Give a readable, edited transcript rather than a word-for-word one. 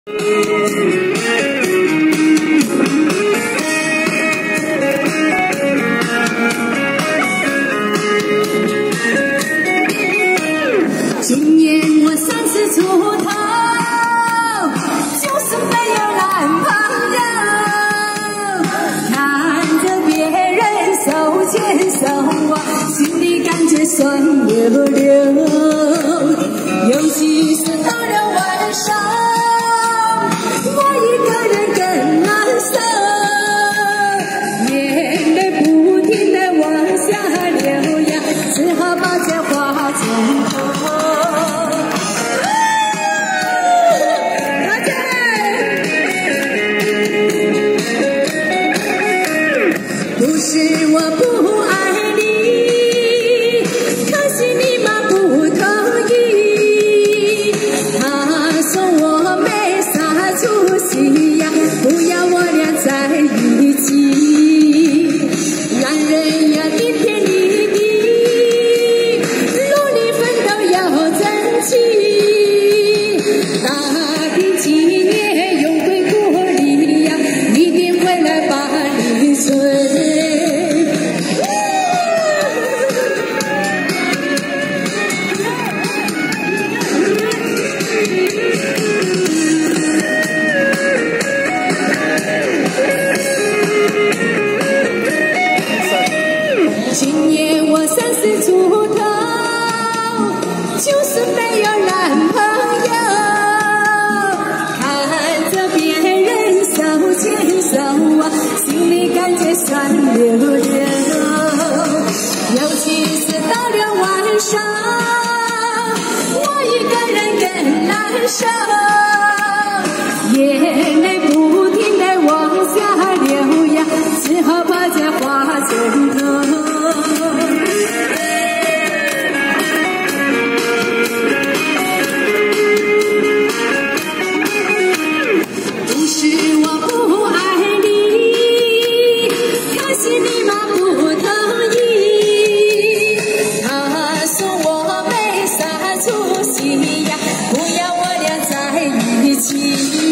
今年我30出头，就是没有男朋友。看着别人手牵手啊，心里感觉酸溜溜。尤其是到了晚上，我一个人更难受，眼泪不停地往下流呀，只好把这话从头。 不是我不爱你，可惜你妈不同意。她说我没啥出息呀，不要我俩在一起。男人呀，一天一地，努力奋斗要争气。打拼几年，有回鼓励呀，一定会来把你追。 今年我30出头，就是没有男朋友。看着别人手牵手啊，心里感觉酸溜溜。尤其是到了晚上，我一个人更难受，眼泪不停地往下流呀，只好把这话从头。 不是我不爱你，可惜你妈不同意。她说我没啥出息呀，不要我俩在一起。